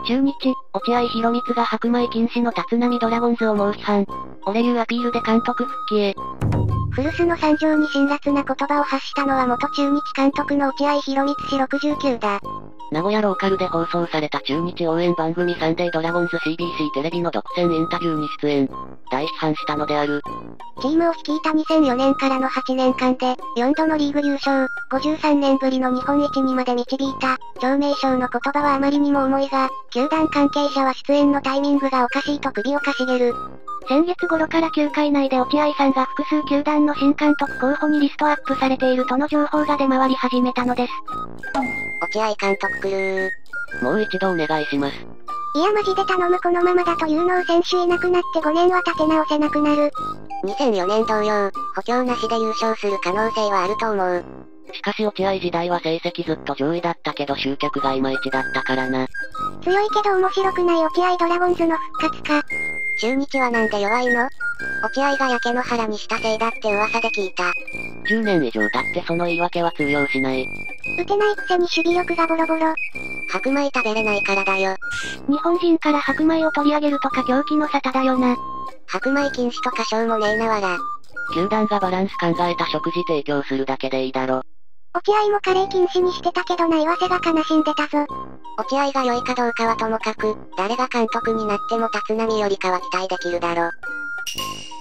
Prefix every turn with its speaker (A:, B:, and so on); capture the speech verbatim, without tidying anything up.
A: 中日、落合博満が白米禁止の立浪ドラゴンズを猛批判。俺流アピールで監督復帰へ。
B: 古巣の惨状に辛辣な言葉を発したのは元中日監督の落合博満氏ろくじゅうきゅうだ。
A: 名古屋ローカルで放送された中日応援番組サンデードラゴンズ シービーシー テレビの独占インタビューに出演。大批判したのである。
B: チームを率いたにせんよねんからのはちねんかんで、よんどのリーグ優勝、ごじゅうさんねんぶりの日本一にまで導いた、長命賞の言葉はあまりにも重いが、球団関係者は出演のタイミングがおかしいと首をかしげる。先月頃から球界内で落合さんが複数球団の新監督候補にリストアップされているとの情報が出回り始めたのです。
C: 落合監督来る
A: ー。もう一度お願いします。
B: いやマジで頼むこのままだと有能選手いなくなってごねんは立て直せなくなる。
C: にせんよねん同様、補強なしで優勝する可能性はあると思う。
A: しかし落合時代は成績ずっと上位だったけど集客がいまいちだったからな。
B: 強いけど面白くない落合ドラゴンズの復活か。
C: 中日はなんで弱いの？落合が焼け野原にしたせいだって噂で聞いた。
A: じゅうねん以上経ってその言い訳は通用しない。
B: 打てないくせに守備力がボロボロ。
C: 白米食べれないからだよ。
B: 日本人から白米を取り上げるとか狂気の沙汰だよな。
C: 白米禁止とか賞もねえなわら。
A: 球団がバランス考えた食事提供するだけでいいだろ。
B: 落合もカレー禁止にしてたけどな岩瀬が悲しんでたぞ。
C: 落合が良いかどうかはともかく、誰が監督になっても立浪よりかは期待できるだろ。